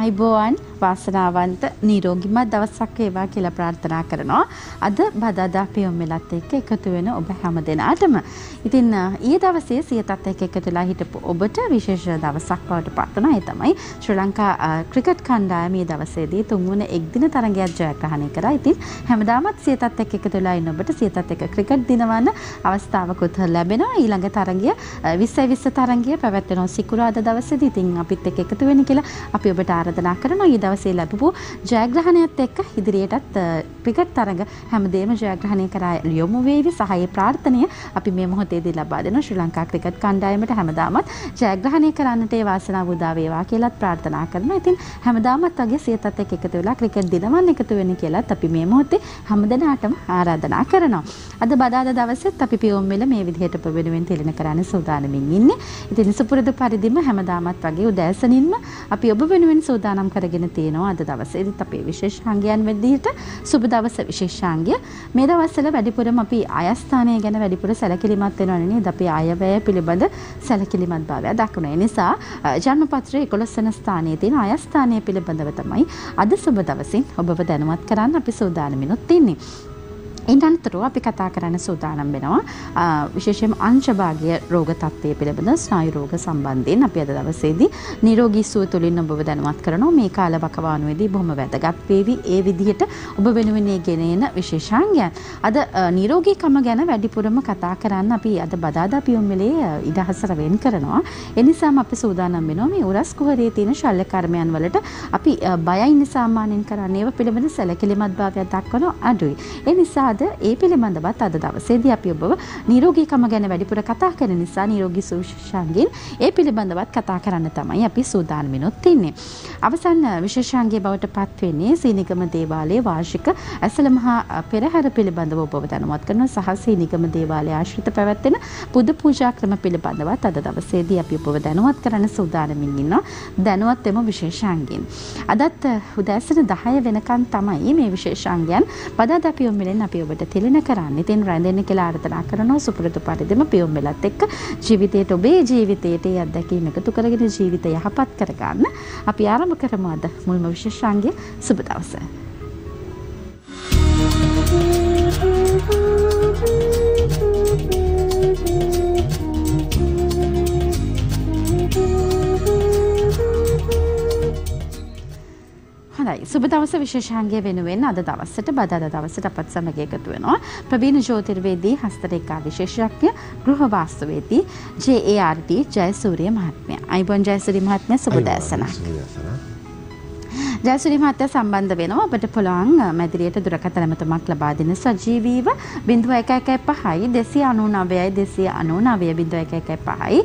ආයිබෝවන් වාසනාවන්ත නිරෝගිමත් දවසක් වේවා කියලා ප්‍රාර්ථනා කරනවා. අද බදාදා පියොම් මෙලත් එක්ක එකතු වෙන ඔබ හැම දෙනාටම. ඉතින් ඊයේ දවසේ සියතත් එක්ක එකතුලා හිටපු ඔබට විශේෂ දවසක් බවට පත් වෙනවා. ඒ තමයි ශ්‍රී ලංකා ක්‍රිකට් කණ්ඩායම ඊයේ දවසේදී තුන්වන එක්දින තරගයක් ජයග්‍රහණය කරා. ඉතින් හැමදාමත් සියතත් එක්ක එකතුලා ඉන්න ඔබට සියතත් එක්ක ක්‍රිකට් දිනවන අවස්ථාවකුත් ලැබෙනවා. ඊළඟ තරගය 2020 තරගය පැවැත්වෙනවා සිකුරාදා දවසේදී. ඉතින් අපිත් එක්ක එකතු වෙන්න කියලා අපි ඔබට ආරාධනා කරනවා. ඊ දවසේ ලැබපු ජයග්‍රහණයත් එක්ක ඉදිරියටත් ක්‍රිකට් තරඟ හැමදේම ජයග්‍රහණය කරා යොමු වේවි. සහාය ප්‍රාර්ථනය අපි මේ මොහොතේදී ලබා දෙනවා ශ්‍රී ලංකා ක්‍රිකට් කණ්ඩායමට. හැමදාමත් ජයග්‍රහණය කරන්නට ඒ වාසනාව උදා වේවා කියලාත් ප්‍රාර්ථනා කරනවා. ඉතින් හැමදාමත් වගේ සියතත් එක්ක එකතු වෙලා ක්‍රිකට් දිනවන්න එකතු වෙන්න කියලාත් අපි මේ මොහොතේ හැමදෙනාටම ආරාධනා කරනවා. අද බදාදා දවසෙත් අපි පියොම් මෙල මේ විදිහට ඔබ වෙනුවෙන් තෙලින කරන්න සූදානමින් ඉන්නේ. ඉතින් සුපුරුදු පරිදිම හැමදාමත් වගේ උදෑසනින්ම අපි ඔබ වෙනුවෙන් සූදානම් කරගෙන තියෙනවා. අද දවසේදීත් අපේ විශේෂාංගයන් වෙද්දීට සුබ දවස විශේෂාංගය. මේ දවස්වල වැඩිපුරම අපි ආයස්ථානය ගැන වැඩිපුර සැලකිලිමත් වෙනවා නේද? අපි ආයවැය පිළිබඳ සැලකිලිමත් භාවය දක්වනවා. ඒ නිසා ජන්මපත්‍රයේ 11 වෙනි ස්ථානයේ තියෙන ආයස්ථානය පිළිබඳව තමයි අද සුබ දවසින් ඔබව දැනුවත් කරන්න අපි සූදානමිනුත් ඉන්නේ. ඉන්ටර්නෙට්තරෝ අපි කතා කරන්න සූදානම් වෙනවා විශේෂයෙන්ම අංශභාගීය රෝග තත්ත්වය පිළිබඳ ස්නායු රෝග සම්බන්ධයෙන් අපි අද දවසේදී නිරෝගී සුව තුළින් ඔබව දැනුවත් කරනවා. මේ කාල වකවානුවේදී බොහොම වැදගත් වේවි ඒ විදිහට ඔබ වෙනුවෙන් ගෙනෙන විශේෂාංගයන්. අද නිරෝගීකම ගැන වැඩිපුරම කතා කරන්න අපි අද බදාදා පියොම් මෙලේ ඉදහසර වෙන් කරනවා. ඒ නිසාම අපි සූදානම් වෙනවා මේ උරස් කුහරයේ තියෙන ශල්‍ය කර්මයන් වලට අපි බයයින් සාමාන්‍යයෙන් කරන්නේ ඒව පිළිබඳ සැලකිලිමත් භාවයක් දක්වන අඩුයි. ඒ නිසා ඒ පිළිබඳවත් අද දවසේදී අපි ඔබව නිරෝගීකම ගැන වැඩිපුර කතා කරන නිසා නිරෝගී සුවිශේෂාංගයෙන් ඒ පිළිබඳවත් කතා කරන්න තමයි අපි සූදානම්ිනුත් ඉන්නේ. අවසන් විශේෂාංගයේ බවට පත් වෙන්නේ සීනිගම දේවාලයේ වාර්ෂික ඇසළ මහා පෙරහැර පිළිබඳව ඔබව දැනුවත් කරන සහ සීනිගම දේවාලයේ ආශ්‍රිත පැවැත්වෙන පුද පූජා ක්‍රම පිළිබඳවත් අද දවසේදී අපි ඔබව දැනුවත් කරන්න සූදානම්ින් ඉන්නවා. දැනුවත් වෙමු විශේෂාංගයෙන්. අදත් උදෑසන 10 වෙනකන් තමයි මේ විශේෂාංගයන් බදාදා පියොම් මෙලෙන් අපි ඔබට තෙලින කරන්න. ඉතින් රැඳෙන්න කියලා ආරාධනා කරනවා සුපුරුදු පරිදිම පියොම් මෙලත් එක්ක ජීවිතයට ඔබේ ජීවිතයට අත්දැකීම් එකතු කරගෙන ජීවිතය යහපත් කරගන්න අපි ආරම්භ කරමු අද මුල්ම විශේෂාංගය. සුබ දවස. සුබ දවස විශේෂාංගය වෙනුවෙන් අද දවසට බදාදා දවසට අපත් සමග එකතු වෙනවා ප්‍රවීණ ජ්‍යොතිර්වේදී හස්තරේඛා විශේෂඥ ගෘහ වාස්තුවේදී JART ජයසූරිය මහත්මයා. අයිබෝන් ජයසූරිය මහත්මයා සුබ දැසනක්. ජයසූරිය මහත්මයා සම්බන්ධ වෙනවා ඔබට පුළුවන් මැදිරියට දුරකථන ඇමතුමක් ලබා දෙන සජීවීව 0115 299 299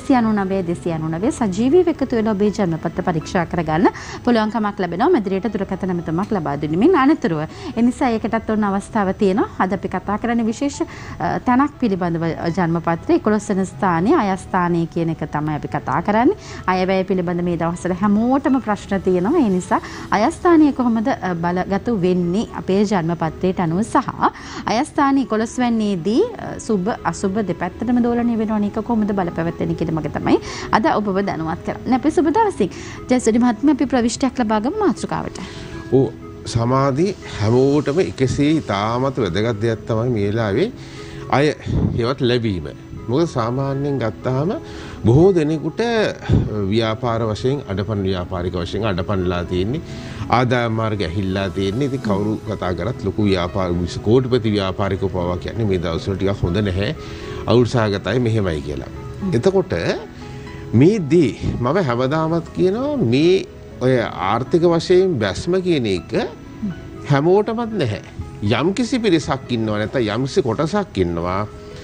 299 සජීවීව එකතු වෙලා ඔබේ ජන්මපත්‍ර පරීක්ෂා කරගන්න පුළුවන්කමක් ලැබෙනවා මැදිරියට දුරකථන ඇමතුමක් ලබා දෙන්නමින් අනතුරුව. ඒ නිසා ඒකටත් උන අවස්ථාව තියෙනවා. අද අපි කතා කරන්නේ විශේෂ තැනක් පිළිබඳව ජන්මපත්‍රයේ 11 වෙනි ස්ථානයේ අයස්ථානයේ කියන එක තමයි අපි කතා කරන්නේ. අයවැය පිළිබඳ මේ දවස්වල හැමෝටම ප්‍රශ්න තියෙනවා. ඒ නිසා අයස්ථානීය කොහොමද බලගතු වෙන්නේ අපේ ජන්මපත්‍රයට අනුව සහ අයස්ථානීය 11 වෙනිදී සුබ අසුබ දෙපැත්තටම දෝලණය වෙනවනේ ඒක කොහොමද බලපැවැත්වෙන්නේ කියන මග තමයි අද ඔබව දැනුවත් කරන්නේ. අපි සුබ දවසක්. ජයසූරිය මහත්මයා අපි ප්‍රවිෂ්ටයක් ලබා ගමු මාතෘකාවට. ඔව් සමාධි හැමෝටම එකසේ ඉතාමත් වැදගත් දෙයක් තමයි මේ වෙලාවේ අය හේවත් ලැබීම. මොකද සාමාන්‍යයෙන් ගත්තාම බොහෝ දෙනෙකුට ව්‍යාපාර වශයෙන් අඩපන් ව්‍යාපාරික වශයෙන් අඩපන්ලා තියෙන්නේ ආදායම් මාර්ග ඇහිල්ලා තියෙන්නේ. ඉතින් කවුරු කතා කරත් ලොකු ව්‍යාපාර කෝටිපති ව්‍යාපාරිකව පවා කියන්නේ මේ දවස්වල ටිකක් හොඳ නැහැ අවුල්සහගතයි මෙහෙමයි කියලා. එතකොට මේදී මම හැමදාමත් කියනවා මේ ඔය ආර්ථික වශයෙන් බැස්ම කියන එක හැමෝටමත් නැහැ. යම්කිසි පිරිසක් ඉන්නවා නැත්නම් යම්කිසි කොටසක් ඉන්නවා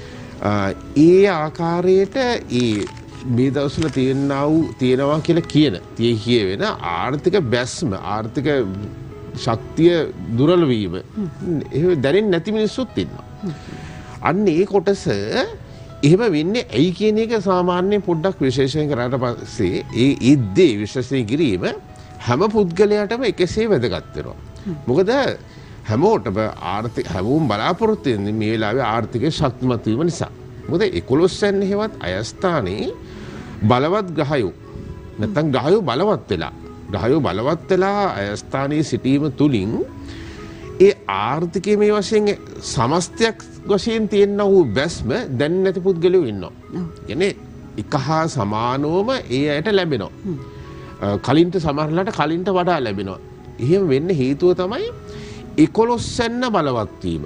ඒ ආකාරයට ඒ මේ දවස්වල තියෙනවා කියලා කියවෙන ආර්ථික බැස්ම ආර්ථික ශක්තිය දුර්වල වීම එහෙම දැනෙන්නේ නැති මිනිස්සුත් ඉන්නවා. අන්න ඒ කොටස එහෙම වෙන්නේ ඇයි කියන එක සාමාන්‍යයෙන් පොඩ්ඩක් විශේෂයෙන් කරාට පස්සේ ඒ ඉද්දේ විශ්ලේෂණය කිරීම හැම පුද්ගලයාටම එකසේ වැදගත් වෙනවා. මොකද හැමෝටම හැමෝම බලාපොරොත්තු වෙන්නේ මේ වෙලාවේ ආර්ථිකය ශක්තිමත් වීම නිසා. මොකද 11 වෙනි හේවත් අයස්ථානයේ බලවත් ග්‍රහයෝ නැත්නම් ග්‍රහයෝ බලවත් වෙලා ග්‍රහයෝ බලවත් වෙලා අයස්ථානයේ සිටීම තුලින් ඒ ආර්ථිකයේ මේ වශයෙන් සමස්තයක් වශයෙන් තියෙන වූ බැස්ම දැන් නැති පුද්ගලයෝ ඉන්නවා. කියන්නේ එක හා සමානවම ඒ අයට ලැබෙනවා. කලින්ට සමහරලාට කලින්ට වඩා ලැබෙනවා. එහෙම වෙන්න හේතුව තමයි 11 වෙනි බලවත් වීම.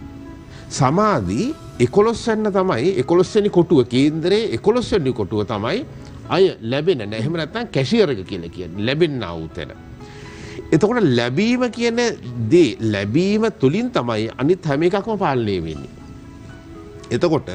සමාධි 11 වෙනි තමයි 11 වෙනි කොටුව කේන්දරයේ 11 වෙනි කොටුව තමයි අය ලැබෙන නෑ. එහෙම නැත්නම් කැෂියර් එක කියලා කියන්නේ ලැබෙන්නා වූ තැන. එතකොට ලැබීම කියන දේ ලැබීම තුලින් තමයි අනිත් හැම එකක්ම පාලනය වෙන්නේ. එතකොට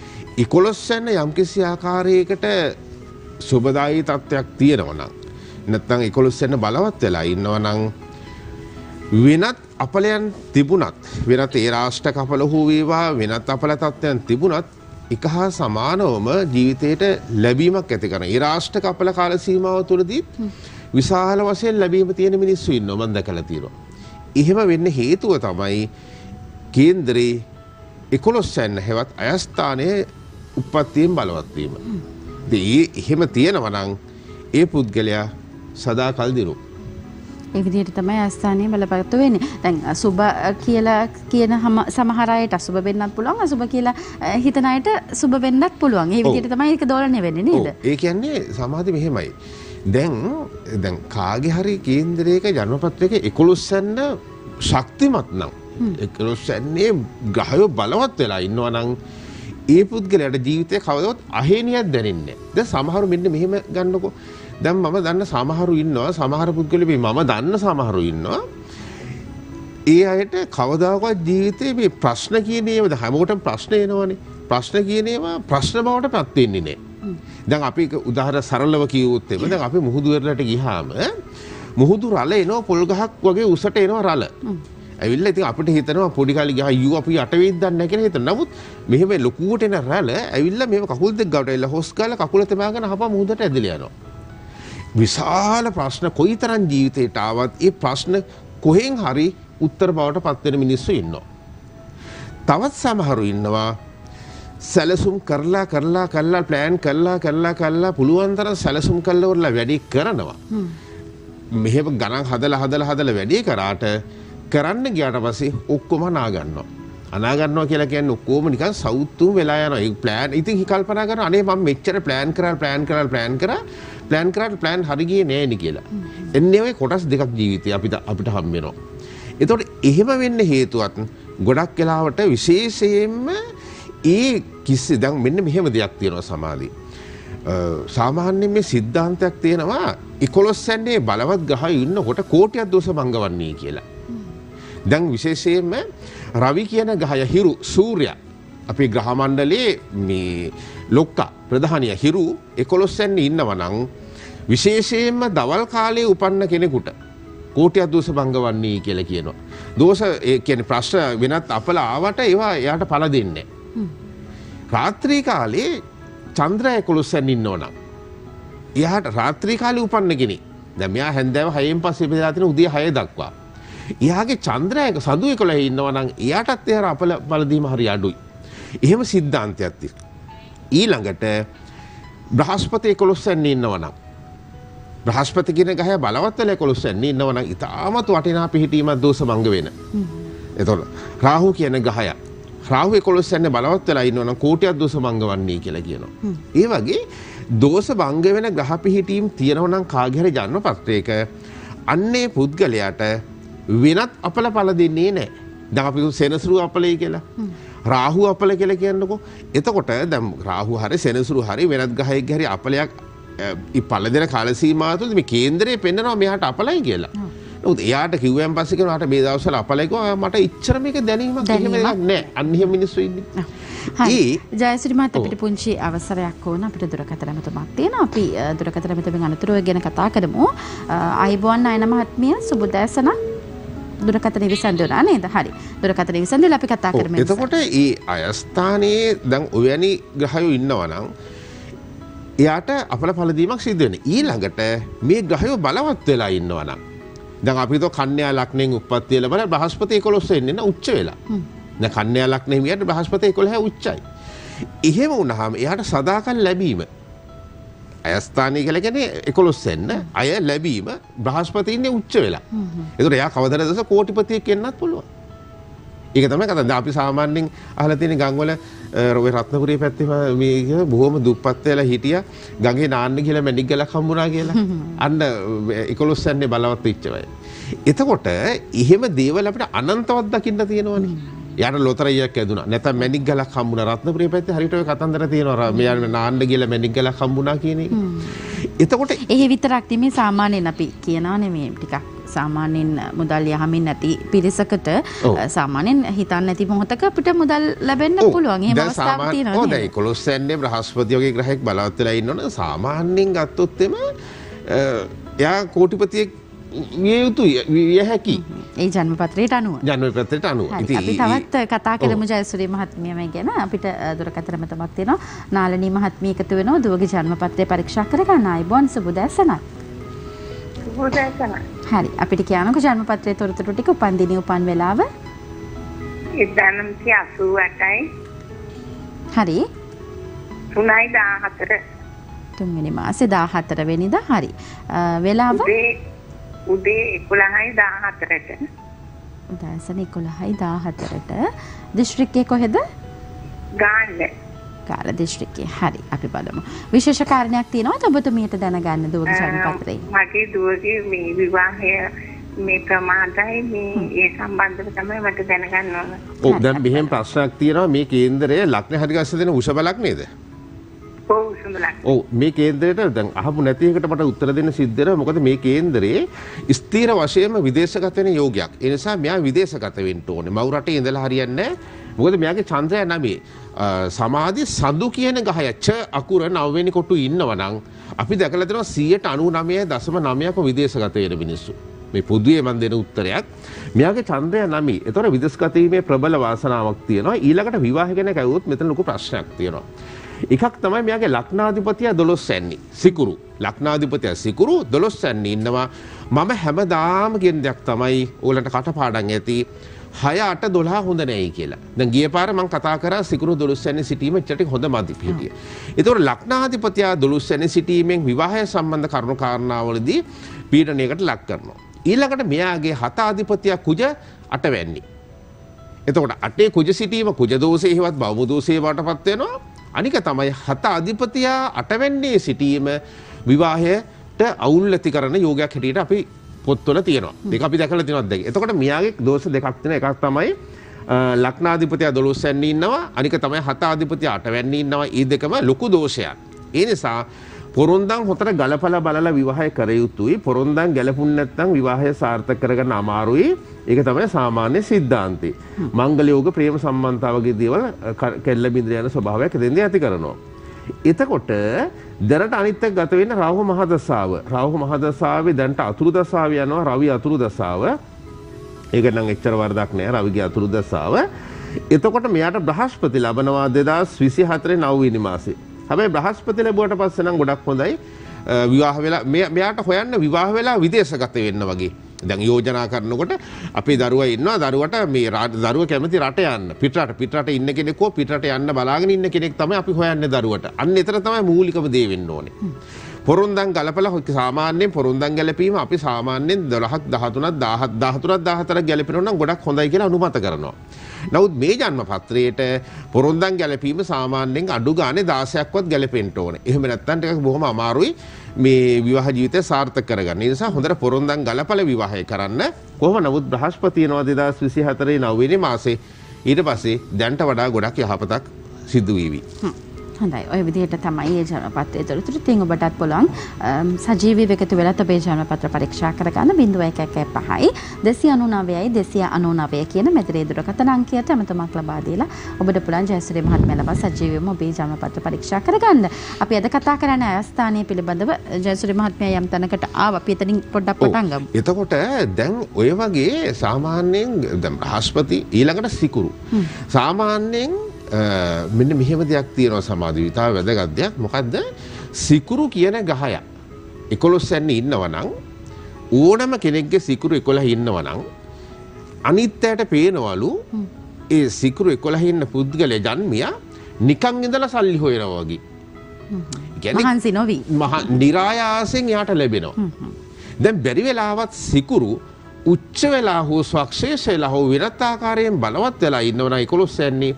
11 වෙනි යම්කිසි ආකාරයකට සුබදායී තත්ත්වයක් තියෙනවා නම් නැත්නම් 11 වෙනි බලවත් වෙලා ඉන්නවා නම් වෙනත් අපලයන් තිබුණත් වෙනත් ඒ රාෂ්ට්‍ර කපල හෝ වේවා වෙනත් අපල තත්ත්වයන් තිබුණත් එක හා සමානවම ජීවිතයට ලැබීමක් ඇති කරන. ඒ රාෂ්ට්‍ර කපල කාල සීමාව තුළදී විශාල වශයෙන් ලැබීම තියෙන මිනිස්සු ඉන්නවා මම දැකලා තියෙනවා. එහෙම වෙන්න හේතුව තමයි කේන්දරේ 11 වෙනි හැවත් අයස්ථානයේ උප්පත්තියෙන් බලවත් වීම. එහෙම තියෙනවා නම් ඒ පුද්ගලයා සදාකල් දිනු. ඒ විදිහට තමයි අස්ථානීය බලපෑම වෙන්නේ. දැන් සුබ කියලා කියන සමහර අයට අසුබ වෙන්නත් පුළුවන්, අසුබ කියලා හිතන අයට සුබ වෙන්නත් පුළුවන්. ඒ විදිහට තමයි ඒක දෝලණය වෙන්නේ නේද? ඒ කියන්නේ සමාධි මෙහෙමයි. දැන් කාගේ හරි කේන්දරයක ජන්මපත්‍රයක 11 වෙනි ශක්තිමත් නම් 11 වෙනි ග්‍රහයෝ බලවත් වෙලා ඉන්නවා නම් ඒ පුද්ගලයාට ජීවිතේ කවදාවත් අහේනියක් දැනෙන්නේ නැහැ. දැන් සමහරු මෙන්න මෙහෙම ගන්නකො. දැන් මම දන්න සමහරු ඉන්නවා, සමහර පුද්ගලයෝ මම දන්න සමහරු ඉන්නවා. ඒ අයට කවදාකවත් ජීවිතේ මේ ප්‍රශ්න කියන ඒවා හැමෝටම ප්‍රශ්න එනවනේ. ප්‍රශ්න කියන ඒවා ප්‍රශ්න බවට පත් වෙන්නේ නැහැ. දැන් අපි උදාහරණ සරලව කිව්වොත් එම දැන් අපි මුහුදු වෙරළට ගියාම මුහුදු රළ එනවා පොල් ගහක් වගේ උසට එනවා රළ. ඇවිල්ලා ඉතින් අපිට හිතනවා පොඩි කාලේ ගියා යූ අපි යට වෙයිද දන්නේ නැහැ කියලා හිතන. නමුත් මෙහෙම ලොකුවට එන රළ ඇවිල්ලා මෙහෙම කකුල් දෙක ගාවට ඇවිල්ලා හොස් ගාලා කකුල තෙමාගෙන හපා මුහුදට ඇදලා යනවා. විශාල ප්‍රශ්න කොයිතරම් ජීවිතේට ආවත් ඒ ප්‍රශ්න කොහෙන් හරි උත්තර බවට පත් වෙන මිනිස්සු ඉන්නවා. තවත් සමහරු ඉන්නවා සැලසුම් කරලා ප්ලෑන් කරලා පුළුවන් තරම් සැලසුම් කරලා වැඩි කරනවා. මෙහෙම ගණන් හදලා වැඩි කරාට කරන්න ගියාට පස්සේ ඔක්කොම අනාගන්නවා. අනාගන්නවා කියලා කියන්නේ ඔක්කොම නිකන් සවුත්තුම් වෙලා යනවා. ඒ ප්ලෑන් ඉතින් කල්පනා කරනවා අනේ මම මෙච්චර ප්ලෑන් කරාට ප්ලෑන් හරි ගියේ නෑ නේ කියලා. එන්නේ ඔය කොටස් දෙකක් ජීවිතේ අපිට හම් වෙනවා. ඒතකොට එහෙම වෙන්න හේතුවත් ගොඩක් වෙලාවට විශේෂයෙන්ම දැන් මෙන්න මෙහෙම දෙයක් තියෙනවා සමාධි. සාමාන්‍යයෙන් මේ සිද්ධාන්තයක් තියෙනවා 11 වෙනි බලවත් ග්‍රහයෝ ඉන්නකොට කෝටියක් දෝෂ භංගවන්නේ කියලා. දැන් විශේෂයෙන්ම රවි කියන ග්‍රහය හිරු සූර්යා අපේ ග්‍රහ මණ්ඩලයේ මේ ලොක්කා ප්‍රධානිය හිරු 11 වෙනි ඉන්නවා නම් විශේෂයෙන්ම දවල් කාලයේ උපන්න කෙනෙකුට කෝටියක් දෝෂ භංගවන්නේ කියලා කියනවා. දෝෂ ඒ කියන්නේ ප්‍රශ්න වෙනත් අපල ආවට ඒවා එයාට පළ දෙන්නේ නැහැ. රාත්‍රී කාලේ චන්ද්‍රය 11 වෙනි ඉන්නවනම් එයාට රාත්‍රී කාලේ උපන්න කෙනෙක්. දැන් මෙයා හැන්දෑව 6න් පස්සේ ඉපදලා තියෙන උදේ 6 දක්වා. එයාගේ චන්ද්‍රයක සදු 11 ඉන්නවනම් එයාටත් එහර අපල බලදීම හරි අඩුයි. එහෙම සිද්ධාන්තයක් තියෙනවා. ඊළඟට බ්‍රහස්පති 11 වෙනි ඉන්නවනම් බ්‍රහස්පති කියන ගහය බලවත් වෙලා 11 වෙනි ඉන්නවනම් ඉතාමත් වටිනා පිහිටීමක් දෝෂ භංග වෙන. එතකොට රාහු කියන ගහය රාහු 11 වෙනි බලවත් වෙලා ඉන්නවනම් කෝටියක් දෝෂ භංග වන්නේ කියලා කියනවා. ඒ වගේ දෝෂ භංග වෙන ග්‍රහ පිහිටීම් තියෙනවා නම් කාගේ හරි ජන්මපත්‍රයක අන්නේ පුද්ගලයාට වෙනත් අපල පළ දෙන්නේ නැහැ. දැන් අපි සෙනසුරු අපලයි කියලා. රාහු අපල කියලා කියන්නකො. එතකොට දැන් රාහු හරි සෙනසුරු හරි වෙනත් ග්‍රහයක හරි අපලයක් පළ දෙන කාල සීමාව තුළ මේ කේන්දරේ පෙන්නනවා මෙයාට අපලයි කියලා. නමුත් එයාට කිව්වන් පස්සේ කියනවා මට මේ දවස්වල අපලයි කිව්වා මට ඉච්චර මේක දැනීමක් එහෙම එකක් නැහැ. අන්න එහෙම මිනිස්සු ඉන්නේ. ජයසිරි මහත් අපිට පුංචි අවසරයක් ඕන අපිට දුරකථන ඇමතුමක් තියෙනවා. අපි දුරකථන ඇමතුමෙන් අනතුරු ගැන කතා කරමු. අයිබෝන් අයන මහත්මිය සුබදෑසන දුරකථන විසඳුණා නේද? හරි. දුරකථන විසඳුලා අපි කතා කරමු. එතකොට ඒ අයස්ථානයේ දැන් ඔයනි ග්‍රහයෝ ඉන්නවා නම් එයාට අපල පළදීමක් සිද්ධ වෙනවා. ඊළඟට මේ ග්‍රහයෝ බලවත් වෙලා ඉන්නවා නම් දැන් අපි તો කන්‍යා ලග්නෙන් උප්පත්ති ලැබලා බ්‍රහස්පති 11 වෙන්නේ නේ උච්ච වෙලා. දැන් කන්‍යා ලග්නේ මියට බ්‍රහස්පති 11 උච්චයි. එහෙම වුණාම එයාට සදාකල් ලැබීම අයස්ථානය කියලා කියන්නේ 11 වෙන්න අය ලැබීම බ්‍රහස්පති ඉන්නේ උච්ච වෙලා. ඒකට එයා කවදාද දවස කෝටිපතියෙක් වෙන්නත් පුළුවන්. ඒක තමයි කතාව. දැන් අපි සාමාන්‍යයෙන් අහලා තියෙන ගම්වල ඔය රත්නපුරේ පැත්තේ මේ බොහොම දුප්පත් වෙලා හිටියා. ගඟේ නාන්න කියලා මැණික් ගලක් හම්බුණා කියලා. අන්න 11 යන්නේ බලවත් වෙච්චවයි. එතකොට එහෙම දේවල් අපිට අනන්තවත් දකින්න තියෙනවනේ. යාට ලොතරැයියක් ඇදුණා. නැත්නම් මැණික් ගලක් හම්බුණා. රත්නපුරේ පැත්තේ හරියට ඔය කතන්දර තියෙනවා. මෙයාට නාන්න කියලා මැණික් ගලක් හම්බුණා කියන එක. එතකොට එහෙ විතරක් නෙමෙයි සාමාන්‍යයෙන් අපි කියනවානේ මේ ටිකක් සාමාන්‍යයෙන් මුදල් යහමින් නැති පිරිසකට සාමාන්‍යයෙන් හිතන්නේ නැති මොහොතක අපිට මුදල් ලැබෙන්න පුළුවන්. එහෙම අවස්ථාවක් තියෙනවා. ඔව් දැන් 11 යන්නේ බ්‍රහස්පති වගේ ග්‍රහයක් බලවත් වෙලා ඉන්නවනේ සාමාන්‍යයෙන් ගත්තොත් එම එයා කෝටිපතියෙක් විය යුතුයි විය හැකි. ඒ ජන්මපත්‍රයට අනුව. ජන්මපත්‍රයට අනුව. ඉතින් අපි තවත් කතා කරමු ජයසූරිය මහත්මියම ගැන. අපිට දුරකථන මතමක් තියෙනවා. නාලනී මහත්මිය එකතු වෙනවා දුවගේ ජන්මපත්‍රය පරීක්ෂා කරගන්න. ආයිබෝන් සුබදෑසනක්. සුබදෑසනක්. හරි. අපිට කියන්නකෝ ජන්මපත්‍රයේ තොරතුරු ටික උපන් දිනේ උපන් වෙලාව. 1988යි. හරි. 3/14. තුන්වෙනි මාසේ 14 වෙනිදා. හරි. වෙලාව උදේ 11:14ට. උදෑසන 11:14ට. දිස්ත්‍රික්කය කොහෙද? ගාල්ල. ගාල්ල දිස්ත්‍රික්කය. හරි. අපි බලමු. විශේෂ කාරණයක් තියෙනවද ඔබතුමියට දැනගන්න දුවගේ ජන්මපත්‍රයේ? මගේ දුවගේ මේ විවාහය මේ ප්‍රමාදයි මේ ඒ සම්බන්ධව තමයි මට දැනගන්න ඕන. ඔව් දැන් මෙහෙම ප්‍රශ්නයක් තියෙනවා මේ කේන්දරයේ ලග්න හරි ගස්ස දෙන උෂ බලක් නේද? ඔව් මේ කේන්දරයට දැන් අහපු නැති එකට මට උත්තර දෙන්න සිද්ධ වෙනවා. මොකද මේ කේන්දරේ ස්ථීර වශයෙන්ම විදේශගත වෙන යෝගයක්. ඒ නිසා මෙයා විදේශගත වෙන්න ඕනේ. මව් රටේ ඉඳලා හරියන්නේ නැහැ. මොකද මෙයාගේ චන්ද්‍රය නමේ සමාධි සඳු කියන ගහය ච අකුර 9 වෙනි කොටු ඉන්නවනම් අපි දැකලා තියෙනවා 99.9ක විදේශගත වෙන මිනිස්සු. මේ පොදුවේ මන් දෙන උත්තරයක්. මෙයාගේ චන්ද්‍රය නමේ. ඒතොර විදේශගත වීමේ ප්‍රබල වාසනාවක් තියෙනවා. ඊළඟට විවාහ ගැන කවුරුත් මෙතන ලොකු ප්‍රශ්නයක් තියෙනවා. එකක් තමයි මෙයාගේ ලග්නාධිපතියා 12 යන්නේ සිකුරු. ලග්නාධිපතියා සිකුරු 12 යන්නේ ඉන්නවා. මම හැමදාම කියන දෙයක් තමයි ඕලන්ට කටපාඩම් ඇති 6 8 12 හොඳ නැහැ කියලා. දැන් ගිය පාර මම කතා කරා සිකුරු 12 යන්නේ සිටීම එච්චට හොඳ මදි පිටිය. ඒතකොට ලග්නාධිපතියා 12 යන්නේ සිටීමෙන් විවාහය සම්බන්ධ කරුණු කාරණාවලදී පීඩනයකට ලක් කරනවා. ඊළඟට මෙයාගේ 7 අධිපතියා කුජ 8 වෙන්නේ. එතකොට 8 කුජ සිටීම කුජ දෝෂේ හේවත් බවමු දෝෂේ වටපත් වෙනවා. අනික තමයි 7 අධිපතියා 8 වෙන්නේ සිටීම විවාහයට අවුල් ඇති කරන යෝගයක් හැටියට අපි පොත්වල තියෙනවා. ඒක අපි දැකලා තියෙනවා දැන්. එතකොට මියාගේ දෝෂ දෙකක් තියෙනවා. එකක් තමයි ලග්නාධිපතියා 12 වෙන්නේ ඉන්නවා. අනික තමයි 7 අධිපතියා 8 වෙන්නේ ඉන්නවා. මේ දෙකම ලොකු දෝෂයක්. ඒ නිසා පොරොන්දම් හොතට ගලපලා බලලා විවාහය කර යුතුයි. පොරොන්දම් ගැලපුණ නැත්නම් විවාහය සාර්ථක කරගන්න අමාරුයි. ඒක තමයි සාමාන්‍ය සිද්ධාන්තය. මංගල යෝග ප්‍රේම සම්බන්ධතා වගේ දේවල් කෙල්ල බිඳ යන ස්වභාවයක් දෙන්නේ ඇති කරනවා. එතකොට දැනට අනිත් එක ගත වෙන රාහු මහදසාව. රාහු මහදසාවේ දැනට අතුරු දසාව යනවා. රවි අතුරු දසාව. ඒක නම් එච්චර වරදක් නෑ රවිගේ අතුරු දසාව. එතකොට මෙයාට බ්‍රහස්පති ලබනවා 2024 9 වෙනි මාසේ. හැබැයි බ්‍රහස්පති ලැබුවට පස්සේ නම් ගොඩක් හොඳයි. විවාහ වෙලා මෙයාට හොයන්න විවාහ වෙලා විදේශගත වෙන්න වගේ. දැන් යෝජනා කරනකොට අපේ දරුවා ඉන්නවා දරුවට මේ දරුවා කැමති රට යන්න පිටරට ඉන්න කෙනෙක් හෝ පිටරට යන්න බලාගෙන ඉන්න කෙනෙක් තමයි අපි හොයන්නේ දරුවට. අන්න එතන තමයි මූලිකම දේ වෙන්න ඕනේ. පොරොන්දම් ගලපලා සාමාන්‍යයෙන් පොරොන්දම් ගැලපීම අපි සාමාන්‍යයෙන් 12ක් 13ක් 17ක් 14ක් ගැලපෙනවා නම් ගොඩක් හොඳයි කියලා අනුමත කරනවා. නමුත් මේ ජන්ම පත්‍රයේට පොරොන්දම් ගැලපීම සාමාන්‍යයෙන් අඩු ගානේ 16ක්වත් ගැලපෙන්න ඕනේ. එහෙම නැත්නම් ටිකක් බොහොම අමාරුයි මේ විවාහ ජීවිතය සාර්ථක කරගන්න. ඒ නිසා හොඳට පොරොන්දම් ගලපලා විවාහය කරන්න. කොහොම නමුත් බ්‍රහස්පති යනවා 2024 9 වෙනි මාසේ. ඊට පස්සේ දැන්ට වඩා ගොඩක් යහපතක් සිදු වේවි. හොඳයි. ඔය විදිහට තමයි මේ ජන්මපත්‍රයේ තොරතුරු තින් ඔබටත් පුළුවන් සජීවීව එකතු වෙලා ඔබේ ජන්මපත්‍ර පරීක්ෂා කරගන්න 0115යි 299යි 299 කියන මෙතරේ දුරකථන අංකයට අමතමක් ලබා දීලා ඔබට පුළුවන් ජයසූරිය මහත්මයා ලබා සජීවීවම ඔබේ ජන්මපත්‍ර පරීක්ෂා කරගන්න. අපි අද කතා කරන්නේ ආස්ථානයේ පිළිබඳව ජයසූරිය මහත්මයා යම් තැනකට ආවා. අපි එතනින් පොඩ්ඩක් පටන් ගමු. එතකොට දැන් ඔය වගේ සාමාන්‍යයෙන් දැන් බ්‍රහස්පති ඊළඟට සිකුරු. සාමාන්‍යයෙන් මෙන්න මෙහෙම දෙයක් තියෙනවා සමාධි විතාව වැදගත් දෙයක්. මොකද්ද? සිකුරු කියන ගහය 11 යන්නේ ඉන්නවනම් ඕනම කෙනෙක්ගේ සිකුරු 11 ඉන්නවනම් අනිත්‍යයට පේනවලු ඒ සිකුරු 11 ඉන්න පුද්ගලයා ජන්මියා නිකන් ඉඳලා සල්ලි හොයනවා වගේ. මහන්සි නොවි. නිරායාසයෙන් එයාට ලැබෙනවා. දැන් බැරි වෙලාවත් සිකුරු උච්ච වෙලා හෝ ස්වක්ෂේෂ වෙලා හෝ වෙනත් ආකාරයෙන් බලවත් වෙලා ඉන්නවනම් 11 යන්නේ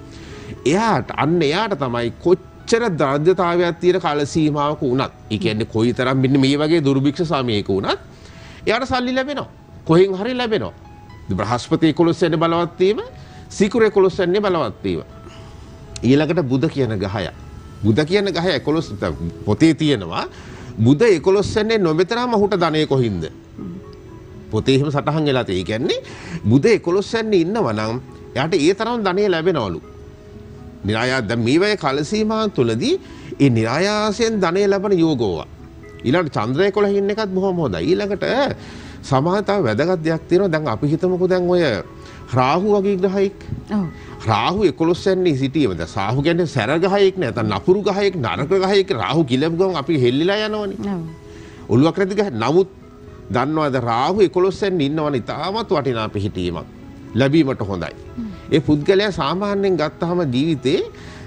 එයාට තමයි කොච්චර දාර්ಢ්‍යතාවයක් තියෙන කාල සීමාවක වුණත්, ඒ කියන්නේ කොයිතරම් මෙන්න මේ වගේ දුර්භික්ෂ සමයක වුණත් එයාට සල්ලි ලැබෙනවා. කොහෙන් හරි ලැබෙනවා. බ්‍රහස්පති 11 යන්නේ බලවත් වීම, සිකුරු 11 යන්නේ බලවත් වීම. ඊළඟට බුද කියන ගහය. බුද කියන ගහය 11 පොතේ තියෙනවා. බුද 11 යන්නේ නොමෙතරම් ඔහුට ධනෙ කොහින්ද? පොතේ එහෙම සටහන් වෙලා තියෙයි. ඒ කියන්නේ බුද 11 යන්නේ ඉන්නවා නම් එයාට ඒ තරම් ධනෙ ලැබෙනවලු. නිරායාස දැන් මේ වගේ කාල සීමාවන් තුලදී ඒ නිරායාසයෙන් ධනෙ ලැබෙන යෝගෝවා. ඊළඟට චන්ද්‍රය 11 ඉන්න එකත් බොහොම හොඳයි. ඊළඟට සමානතාව වැදගත් දෙයක් තියෙනවා. දැන් අපි හිතමුකෝ දැන් ඔය රාහු වගේ ග්‍රහයෙක්. ඔව්. රාහු 11 යන්නේ සිටියම. දැන් රාහු කියන්නේ සැර ගහයෙක් නැත්නම් නපුරු ගහයෙක්, නරක ගහයෙක්. රාහු කිලපු ගමන් අපි හෙල්ලිලා යනවනේ. ඔව්. ඔළුවක් නැති ගහ. නමුත් දන්නවද රාහු 11 යන්නේ ඉන්නවනේ තාමත් වටිනා පිහිටීමක්. ලැබීමට හොඳයි. ඒ පුද්ගලයා සාමාන්‍යයෙන් ගත්තාම ජීවිතේ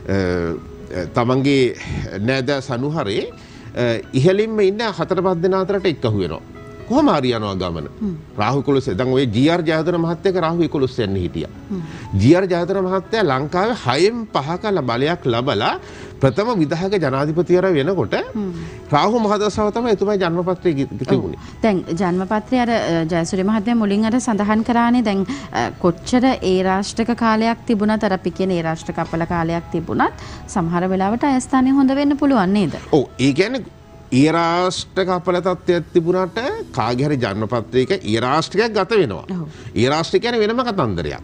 තමන්ගේ නෑද සනුහරේ ඉහළින්ම ඉන්න 4-5 දෙනා අතරට එක්කහු වෙනවා. කොහොම හරි යනවා ගමන. රාහු 11 දැන් ඔය ජී.ආර්. ජයවර්ධන මහත්තයාගේ රාහු 11 යන්නේ හිටියා. ජී.ආර්. ජයවර්ධන මහත්තයා ලංකාවේ 6න් 5ක බලයක් ලබලා ප්‍රථම විධායක ජනාධිපතිවරයා වෙනකොට රාහු මහදසාව තමයි එතුමා ජන්මපත්‍රයේ තිබුණේ. දැන් ජන්මපත්‍රය අර ජයසූරිය මහත්මයා මුලින් අර සඳහන් කරානේ දැන් කොච්චර ඒ රාෂ්ට්‍රක කාලයක් තිබුණත් අර අපි කියන ඒ රාෂ්ට්‍රක අපල කාලයක් තිබුණත් සමහර වෙලාවට අයස්ථානය හොඳ වෙන්න පුළුවන් නේද? ඔව් ඒ කියන්නේ ඒ රාෂ්ට්‍රක අපල තත්ත්වයක් තිබුණාට කාගේ හරි ජන්මපත්‍රයක ඒ රාෂ්ට්‍රකයක් ගත වෙනවා. ඒ රාෂ්ට්‍රය කියන්නේ වෙනම කතන්දරයක්.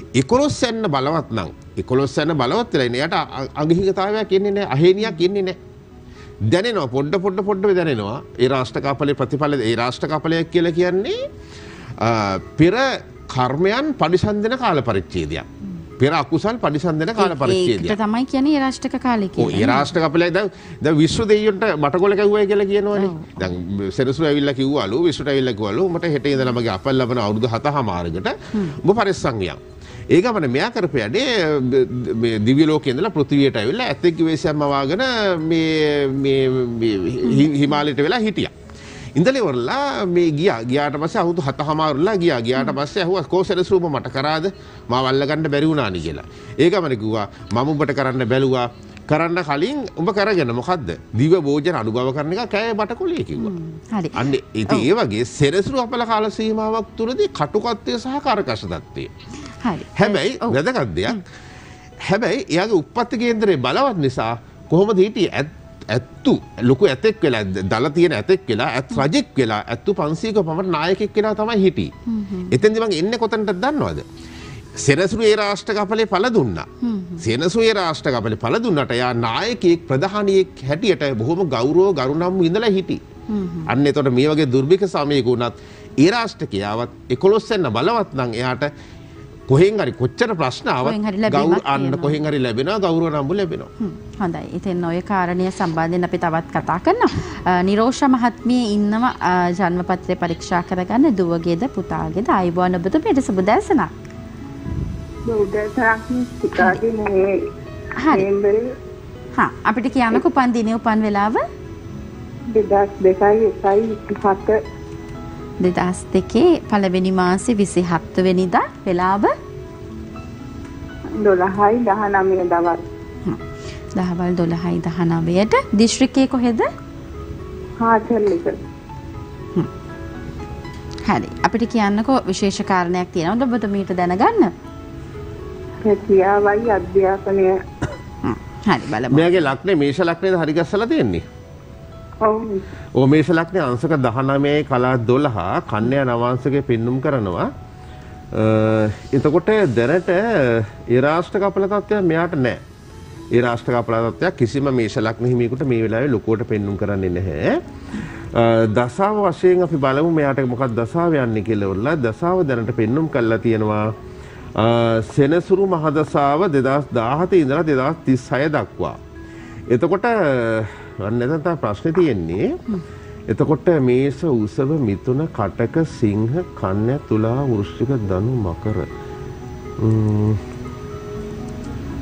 11 යන්න බලවත් නම් 11 යන්න බලවත් වෙලා ඉන්නේ. යට අගහිගතාවයක් එන්නේ නැහැ, අහේනියක් එන්නේ නැහැ. දැනෙනවා පොඩ දැනෙනවා. ඒ රාෂ්ට්‍රක අපලේ ප්‍රතිඵල ඒ රාෂ්ට්‍රක අපලයක් කියලා කියන්නේ පෙර කර්මයන් පරිසන්දන කාල පරිච්ඡේදයක්. පෙර අකුසල් පරිසන්දන කාල පරිච්ඡේදයක්. ඒක තමයි කියන්නේ ඒ රාෂ්ට්‍රක කාලය කියන්නේ. ඔව් ඒ රාෂ්ට්‍රක අපලේ දැන් විශ්ව දෙවියන්ට බටකොල කැවුවයි කියලා කියනවනේ. දැන් සෙනසුරු ඇවිල්ලා කිව්වලු විශ්වට ඇවිල්ලා කිව්වලු උඹට හෙට ඉඳලා මගේ අපල් ලබන අවුරුදු 7මාරකට උඹ පරිස්සම් ගියා. ඒ ගමන මෙයා කරපු යන්නේ මේ දිව්‍ය ලෝකේ ඉඳලා පෘථිවියට ඇවිල්ලා ඇතෙක් වෙසයන්ම වාගෙන මේ හිමාලයට වෙලා හිටියා. ඉඳලා ඉවරලා මේ ගියාට පස්සේ අවුරුදු 7මාරුලා ගියාට පස්සේ ඇහුවා කෝසෙනසුරුම මට කරාද මාව අල්ලගන්න බැරි වුණානි කියලා. ඒ ගමන කිව්වා මම උඹට කරන්න බැලුවා. කරන්න කලින් උඹ කරගෙන මොකද්ද? දිව්‍ය භෝජන අනුභව කරන එක කෑ බටකොලේ කිව්වා. හරි. අන්න ඉතින් ඒ වගේ සෙනසුරු අපල කාල සීමාවක් තුරදී කටුකත්වය සහ කරකශ තත්ත්වය. හරි. හැබැයි වැදගත් දෙයක්. හැබැයි එයාගේ උප්පත්ති කේන්දරේ බලවත් නිසා කොහොමද හිටියේ? ඇත්තු ලොකු ඇතෙක් වෙලා දල තියෙන ඇතෙක් වෙලා ඇත් රජෙක් වෙලා ඇත්තු 500ක පමණ නායකයෙක් වෙලා තමයි හිටියේ. එතෙන්දි මම එන්නේ කොතනටද දන්නවද? සෙනසුරු ඒ රාෂ්ට්‍රක අපලේ පළ දුන්නා. සෙනසුරු ඒ රාෂ්ට්‍රක අපලේ පළ දුන්නට යා නායකයෙක් ප්‍රධානියෙක් හැටියට බොහොම ගෞරව ගරුණම් ඉඳලා හිටියේ. අන්න එතකොට මේ වගේ දුර්භික්ෂ සමයක වුණත් ඒ රාෂ්ට්‍රකයාවත් 11 වෙන්න බලවත් නම් එයාට කොහෙන් හරි කොච්චර ප්‍රශ්න ආවත් කොහෙන් හරි ලැබෙනවා ගෞරව නම්බු ලැබෙනවා. හොඳයි. ඉතින් ඔය කාරණය සම්බන්ධයෙන් අපි තවත් කතා කරනවා. නිරෝෂා මහත්මිය ඉන්නව ජන්මපත්‍රය පරීක්ෂා කරගන්න දුවගේද පුතාගේද ආයුබෝවන් ඔබතුමීට සුබ දැසනක්. අපිට කියන්නකෝ උපන් දිනේ උපන් වෙලාව 2002 පළවෙනි මාසේ 27 වෙනිදා වෙලාව 12:19 දවල්. දහවල් 12:19ට දිස්ත්‍රික්කයේ කොහෙද? හාචල්ලික. හරි. අපිට කියන්නකෝ විශේෂ කාරණයක් තියෙනවද ඔබතුමීට දැනගන්න? රැකියාවයි අධ්‍යාපනය. හරි බලමු. මෙයාගේ ලග්නේ මේෂ ලග්නේද හරි ගස්සලා තියෙන්නේ? ඔව් මේෂ ලග්නේ අංශක 19යි කලා 12 කන්‍යා නවාංශකේ පෙන්눔 කරනවා. එතකොට දැනට ඒ රාෂ්ට්‍රක අපල තත්ත්වයක් මෙයාට නැහැ. ඒ රාෂ්ට්‍රක අපල තත්ත්වයක් කිසිම මේෂ ලග්න හිමියෙකුට මේ වෙලාවේ ලොකුවට පෙන්눔 කරන්නේ නැහැ. දසාව වශයෙන් අපි බලමු මෙයාට මොකක්ද දසාව යන්නේ කියලා වල දසාව දැනට පෙන්눔 කරලා තියෙනවා. සෙනසුරු මහදසාව 2017 ඉඳලා 2036 දක්වා. එතකොට අන්න එතන තමයි ප්‍රශ්නේ තියෙන්නේ. එතකොට මේෂ උසව මිථුන කටක සිංහ කන්‍යා තුලා වෘශ්චික ධනු මකර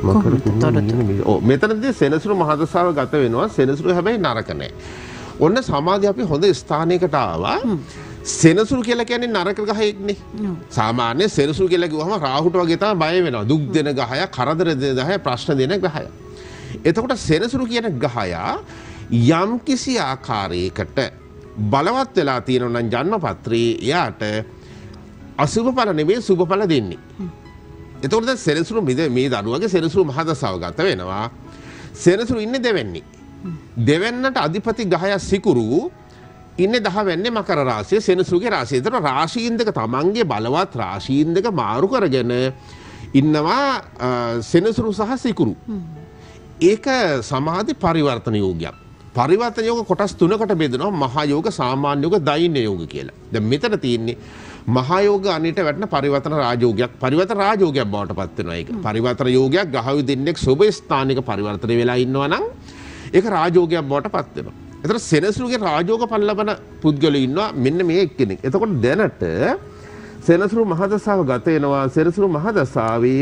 මෙතනදී සෙනසුරු මහදසාව ගත වෙනවා. සෙනසුරු හැබැයි නරක නැහැ. ඔන්න සමාධිය අපි හොඳ ස්ථානයකට ආවා. සෙනසුරු කියලා කියන්නේ නරක ගහයක්නේ. සාමාන්‍ය සෙනසුරු කියලා කිව්වම රාහුට වගේ තමයි බය වෙනවා. දුක් දෙන ගහය, කරදර දෙන ගහය, ප්‍රශ්න දෙන ගහය. එතකොට සෙනසුරු කියන ගහය යම් කිසි ආකාරයකට බලවත් වෙලා තියෙනවා නම් ජන්මපත්‍රයේ එයාට අසුභ ඵල නෙමෙයි සුභ ඵල දෙන්නේ. එතකොට දැන් සෙනසුරු මේ දරුවගේ සෙනසුරු මහදසාව ගත වෙනවා. සෙනසුරු ඉන්නේ දෙවැන්නේ. දෙවැන්නට අධිපති ගහය සිකුරු ඉන්නේ 10 වෙන්නේ මකර රාශිය සෙනසුරුගේ රාශිය. ඒතර රාශීන් දෙක තමන්ගේ බලවත් රාශීන් දෙක මාරු කරගෙන ඉන්නවා සෙනසුරු සහ සිකුරු. ඒක සමාධි පරිවර්තන යෝගයක්. පරිවර්තන යෝග කොටස් තුනකට බෙදෙනවා. මහා යෝග, සාමාන්‍ය යෝග, දෛන්‍ය යෝග කියලා. දැන් මෙතන තියෙන්නේ මහා යෝග අනිට වැටෙන පරිවර්තන රාජෝගයක්. පරිවර්තන රාජෝගයක් බවට පත් වෙනවා ඒක. පරිවර්තන යෝගයක් ග්‍රහ දෙන්නෙක් සුබ ස්ථානික පරිවර්තන වෙලා ඉන්නවා නම් ඒක රාජෝගයක් බවට පත් වෙනවා. එතකොට සෙනසුරුගේ රාජෝග ඵල ලබන පුද්ගලයෝ ඉන්නවා මෙන්න මේ එක්කෙනෙක්. එතකොට දැනට සෙනසුරු මහදසාව ගත වෙනවා. සෙනසුරු මහදසාවේ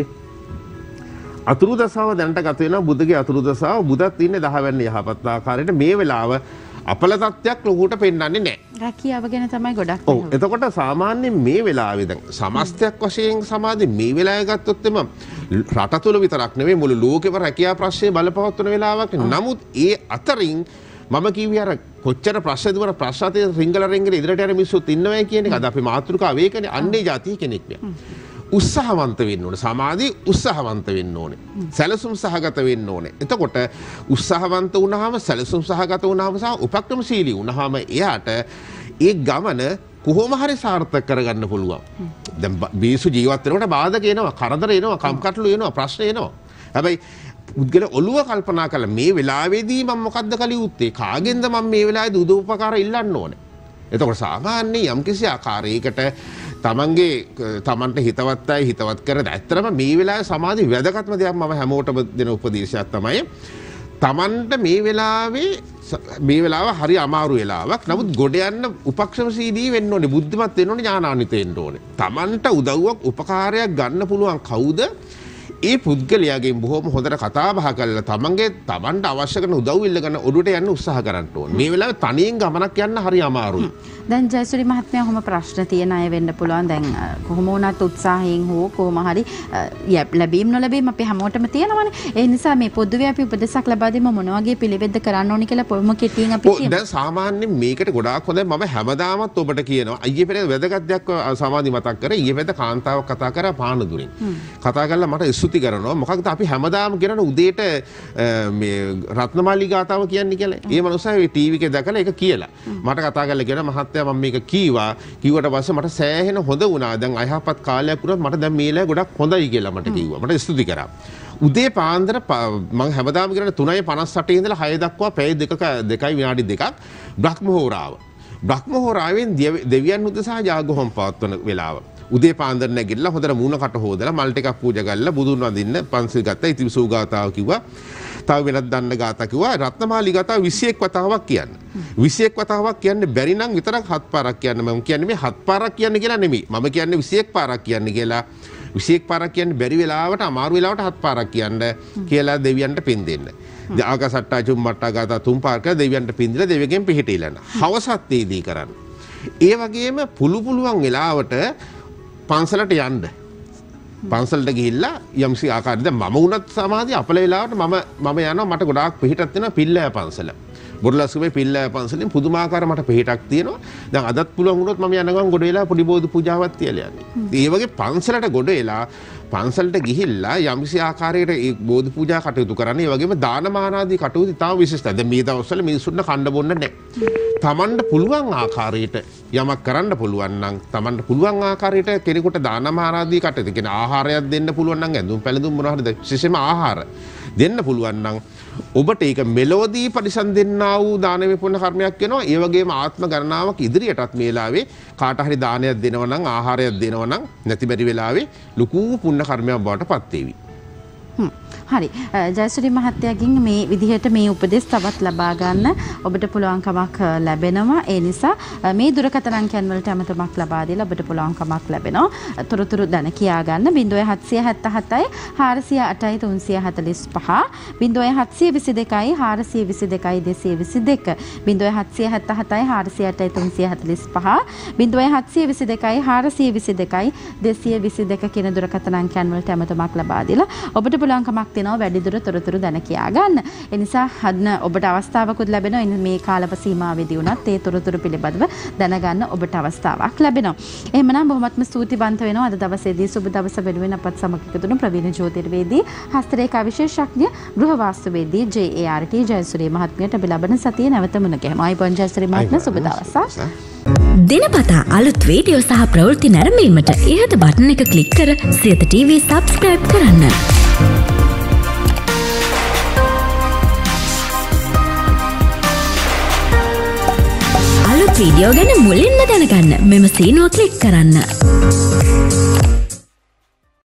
අතුරු දසාව දැනට ගත වෙනවා. බුධගේ අතුරු දසාව. බුධත් ඉන්නේ 10 වෙනි යහපත් ආකාරයට. මේ වෙලාව අපල තත්ත්වයක් ලොකුට පෙන්වන්නේ නැහැ. රැකියාව ගැන තමයි ගොඩක්. ඔව්. එතකොට සාමාන්‍යයෙන් මේ වෙලාවේ දැන් සමස්තයක් වශයෙන් සමාධි මේ වෙලාවේ ගත්තොත් එම රට තුල විතරක් නෙවෙයි මුළු ලෝකෙම රැකියාව ප්‍රශ්නේ බලපවත්වන වෙලාවක්. නමුත් ඒ අතරින් මම කිව්වේ අර කොච්චර ප්‍රශ්න දුවන ප්‍රශ්න අතේ රිංගල ඉදිරියට යන මිනිස්සුත් ඉන්නවා කියන එක. අද අපි මාතෘකාව ඒකනේ. අන්නේ જાතිය කෙනෙක් නෑ. උත්සාහවන්ත වෙන්න ඕනේ. සමාධි උත්සාහවන්ත වෙන්න ඕනේ. සැලසුම් සහගත වෙන්න ඕනේ. එතකොට උත්සාහවන්ත වුණාම සැලසුම් සහගත වුණාම සහ උපක්‍රමශීලී වුණාම එයාට ඒ ගමන කොහොම හරි සාර්ථක කරගන්න පුළුවන්. දැන් බීසු ජීවත් වෙනකොට බාධක එනවා, කරදර එනවා, කම්කටොළු එනවා, ප්‍රශ්න එනවා. හැබැයි පුද්ගල ඔළුව කල්පනා කළා මේ වෙලාවේදී මම මොකද්ද කළ යුත්තේ? කාගෙන්ද මම මේ වෙලාවේදී උදව්පකාර ඉල්ලන්න ඕනේ? එතකොට සාමාන්‍ය යම්කිසි ආකාරයකට තමන්ට හිතවත් අය හිතවත් කරද ඇත්තරම මේ වෙලාවේ සමාධි වැදගත්ම දෙයක් මම හැමෝටම දෙන උපදේශයක් තමයි තමන්ට මේ වෙලාව හරි අමාරු වෙලාවක්. නමුත් ගොඩ යන්න උපක්‍රමශීලී වෙන්න ඕනේ, බුද්ධිමත් වෙන්න ඕනේ, ඥානාන්විත වෙන්න ඕනේ. තමන්ට උදව්වක් උපකාරයක් ගන්න පුළුවන් කවුද? ඒ පුද්ගලයාගෙන් බොහොම හොඳට කතා බහ කරලා තමන්ට අවශ්‍ය කරන උදව් ඉල්ලගෙන ඔළුවට යන්න උත්සාහ කරන්න ඕනේ. මේ වෙලාවේ තනියෙන් ගමනක් යන්න හරි අමාරුයි. දැන් ජයසූරි මහත්මයා කොහොම ප්‍රශ්න තියෙන අය වෙන්න පුළුවන්. දැන් කොහොම වුණත් උත්සාහයෙන් හෝ කොහොම හරි ලැබීම් නොලැබීම් අපි හැමෝටම තියෙනවනේ. ඒ නිසා මේ පොදුවේ අපි උපදෙසක් ලබා දෙමු මොන වගේ පිළිවෙද්ද කරන්න ඕනි කියලා පොම කෙටියෙන් අපි කියමු. දැන් සාමාන්‍යයෙන් මේකට ගොඩාක් හොඳයි. මම හැමදාමත් ඔබට කියනවා අයියේ පෙරේ වැදගත් දෙයක් සමාධි මතක් කරේ. ඊයේ පෙරේ කාන්තාවක් කතා කරා පානදුරින්. කතා කරලා මට ස්තුති කරනවා. මොකක්ද අපි හැමදාම කියන උදේට මේ රත්නමාලි ගාතාව කියන්නේ කියලා. ඒ මනුස්සයා මේ ටීවී එකේ දැකලා ඒක කියලා. මට කතා කරලා කියනවා මහත්තයා මම මේක කිව්වට පස්සේ මට සෑහෙන හොඳ වුණා. දැන් අයහපත් කාලයක් වුණත් මට දැන් මේලා ගොඩක් හොඳයි කියලා මට කිව්වා. මට ස්තුති කරා. උදේ පාන්දර මම හැමදාම කියන 3:58 ඉඳලා 6 දක්වා පැය 2යි විනාඩි 2ක් බ්‍රහ්ම හෝරාව. බ්‍රහ්ම හෝරාවෙන් දෙවියන් උදෙසා ජාගහොම් පවත්වන වෙලාව. උදේ පාන්දර නැගිටලා හොඳට මූණ කට හොදලා මල් ටිකක් පූජා කරලා බුදුන් වඳින්න පන්සිල් ගත්තා. ඉතිවිසූ ගාතාව කිව්වා. තව වෙනත් දන්න ගාථා කිව්වා. රත්නමාලි ගාතාව 21 වතාවක් කියන්න. 21 වතාවක් කියන්න බැරි නම් විතරක් 7 පාරක් කියන්න. මම කියන්නේ මේ 7 පාරක් කියන්න කියලා නෙමෙයි. මම කියන්නේ 21 පාරක් කියන්න කියලා. 21 පාරක් කියන්න බැරි වෙලාවට අමාරු වෙලාවට 7 පාරක් කියන්න කියලා දෙවියන්ට පින් දෙන්න. ආකාසට්ටා චුම්මට්ටා ගාථා 3 පාරක දෙවියන්ට පින් දීලා දෙවියන්ගෙන් පිහිටීලා. හවසත් ඒදී කරන්න. ඒ වගේම පුළුවන් වෙලාවට පන්සලට යන්න. පන්සලට ගිහිල්ලා යම්සි ආකාරයකට මම වුණත් සමාධිය අපල වෙලාවට මම යනවා මට ගොඩාක් පිහිටක් තියෙනවා පිල්ලෑ පන්සල. බොරලස්කමේ පිල්ලෑ පන්සලෙන් පුදුමාකාර මට පිහිටක් තියෙනවා. දැන් අදත් පුළුවන් වුණොත් මම යන ගමන් ගොඩ වෙලා පොඩි බෝධි පූජාවක් තියලා යන්නේ. ඒ වගේ පන්සලට ගොඩ වෙලා පන්සලට ගිහිල්ලා යම්සි ආකාරයකට ඒ බෝධි පූජා කටයුතු කරන්නේ. ඒ වගේම දානමාන ආදී කටයුතු ඉතාම විශේෂයි. දැන් මේ දවස්වල මිනිස්සුන්ට කන්න බොන්න නැහැ. තමන්ට පුළුවන් ආකාරයට යමක් කරන්න පුළුවන් නම් තමන්ට පුළුවන් ආකාරයට කෙනෙකුට දානමාන ආදී කටයුතු කියන ආහාරයක් දෙන්න පුළුවන් නම් ඇඳුම් පැළඳුම් මොනවා හරි විශේෂයෙන්ම ආහාර දෙන්න පුළුවන් නම් ඔබට ඒක මෙලොවදී පරිසම් දෙන්නා වූ දානමය පුණ්‍ය කර්මයක් වෙනවා. ඒ වගේම ආත්ම ගණනාවක් ඉදිරියටත් මේ වෙලාවේ කාට හරි දානයක් දෙනවා නම් ආහාරයක් දෙනවා නම් නැති බැරි වෙලාවේ ලুকু පුණ්‍ය කර්මයක් බවට පත් වේවි. හරි ජයශ්‍රී මහත්තයාගෙන් මේ විදිහට මේ උපදෙස් තවත් ලබා ගන්න ඔබට පුළුවන්කමක් ලැබෙනවා. ඒ නිසා මේ දුරකථන අංකයන් වලට අමතමක් ලබා දීලා ඔබට පුළුවන්කමක් ලැබෙනවා. තොරතුරු දැන කියා ගන්න 0777යි 408යි 345 0722යි 422යි 222 0777යි 408යි 345 0722යි 422යි 222 කියන දුරකථන අංකයන් වලට අමතමක් ලබා දීලා ඔබට පුළුවන්කමක් වැඩිදුර තොරතුරු දැන කියා ගන්න. ඒ නිසා අන්න ඔබට අවස්ථාවකුත් ලැබෙනවා. මේ කාලප සීමාවෙදී උනත් ඒ තොරතුරු පිළිබඳව දැනගන්න ඔබට අවස්ථාවක් ලැබෙනවා. එහෙමනම් බොහොමත්ම ස්තුතිවන්ත වෙනවා අද දවසේදී සුබ දවස වෙනුවෙන් අපත් සමග එකතුණු ප්‍රවීණ ජ්‍යොතිර්වේදී හස්තරේඛා විශේෂඥ ගෘහ වාස්තුවේදී JART ජයසූරිය මහත්මියට අපි ලබන සතියේ නැවත මුණ ගැහෙමු. ආයිබෝන් ජයසූරිය මහත්මිය සුබ දවසක්. දිනපතා අලුත් වීඩියෝ සහ ප්‍රවෘත්ති නැරඹීමට ඉහත බටන් එක ක්ලික් කර සියත TV subscribe කරන්න. අලුත් වීඩියෝ ගැන මුලින්ම දැනගන්න මෙම සීනුව ක්ලික් කරන්න.